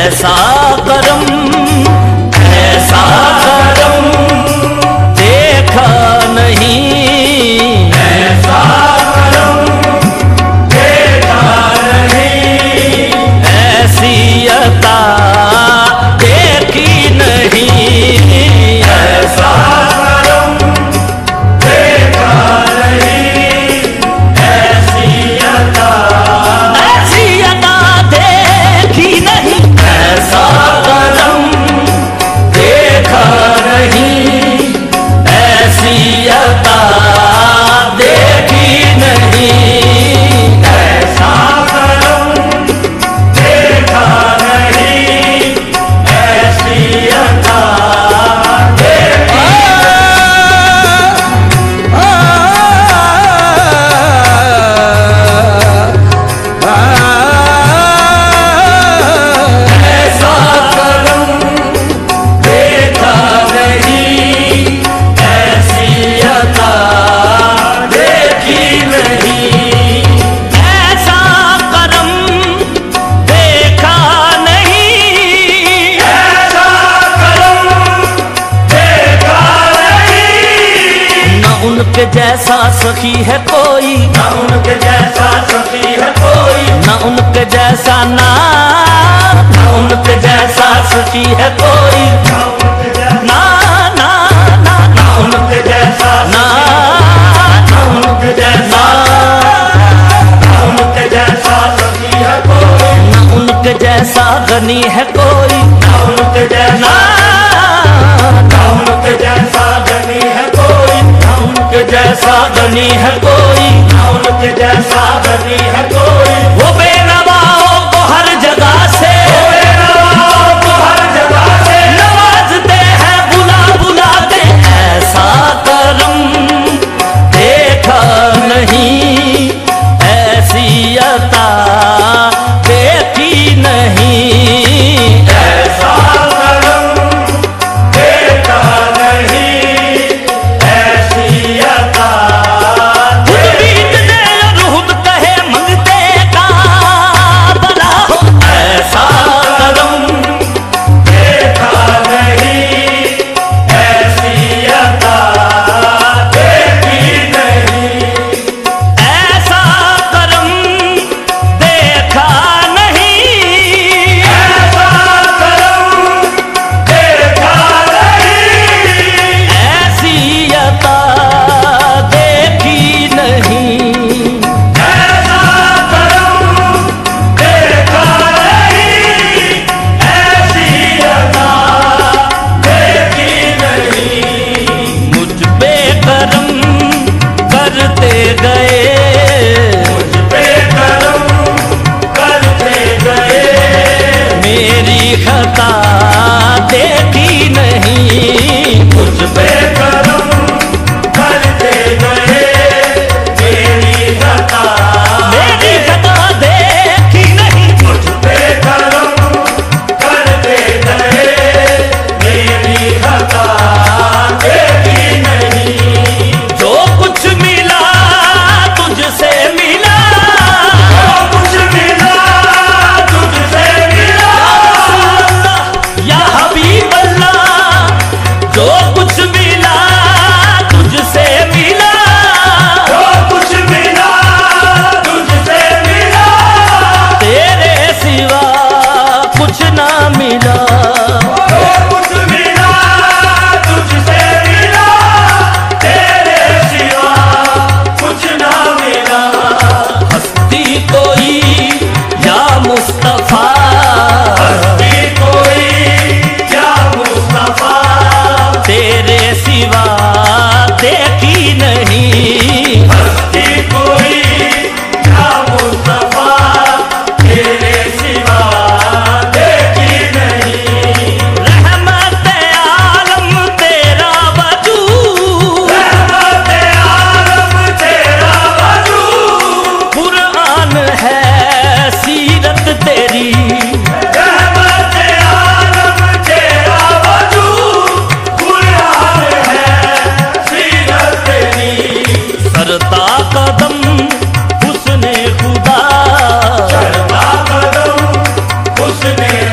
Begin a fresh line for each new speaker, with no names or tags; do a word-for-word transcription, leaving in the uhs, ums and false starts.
ऐसा करम ऐसा करम देखा नहीं, ऐसा करम देखा नहीं, ऐसी अता देखी नहीं, ऐसा करम देखा नहीं, ऐसी अता ऐसी अता देखी नहीं, ऐसा करम देखा नहीं, ऐसी अता देखी नहीं, ऐसा करम देखा नहीं, ऐसी अता देखी ऐसा करम देखा नहीं, ऐसी अता देखी नहीं, ऐसा करम देखा नहीं, ऐसा करम देखा नहीं, न उनके जैसा सखी है कोई, न उनके जैसा सखी है कोई, न उनके जैसा ना, न उनके जैसा सखी है कोई, ना ना ना ना उनके जैसा ना, ना उनके जैसा ना उनके जैसा सखी है कोई, ना उनके जैसा गनी है कोई, ना उनके जैसा ना उनके जैसा गनी है कोई, ना उनके जैसा गनी है कोई, ना उनके जैसा गनी है कोई। वो बेनवाओं को हर जगह से, वो बेनवाओं को हर जगह से नवाजते हैं बुला बुला के, ऐसा करम देखा नहीं, ऐसी अता देखी नहीं, ऐसा करम देखा नहीं, ऐसी अता खुद बीतने और खुद कहे मंगते का भला हो, ऐसा करम देखा नहीं, ऐसी अता देखी नहीं, ऐसा करम देखा नहीं, ऐसा करम देखा नहीं, ऐसी अता देखी नहीं, ऐसा करम देखा नहीं, ऐसी अता देखी नहीं। मुझ पे करम करते गए, मुझ पे करम करते गए, मेरी खता देखी नहीं, मुझ पे करम करते गए, मेरी खता मेरी खता देखी नहीं, मुझ पे करम करते गए, मेरी खता देखी नहीं, जो कुछ मिला तुझसे मिला, जो कुछ मिला तुझसे मिला, या हबीब अल्लाह, जो कुछ मिला तुझसे मिला, जो कुछ मिला तुझसे मिला, तेरे सिवा कुछ ना मिला, जो कुछ मिला तुझसे मिला, तेरे सिवा कुछ ना मिला। हस्ती कोई या मुस्तफा, हस्ती कोई या मुस्तफा, तेरे सिवा देखी नहीं, हस्ती कोई या मुस्तफा, तेरे सिवा देखी नहीं, रहमत आलम तेरा वजूद, रहमत आलम तेरा वजूद, कुरान है सीरत तेरी, रहमत आलम तेरा वजूद, कुरान है सीरत तेरी, सरता कदम हुस्ने खुदा, सरता कदम हुस्ने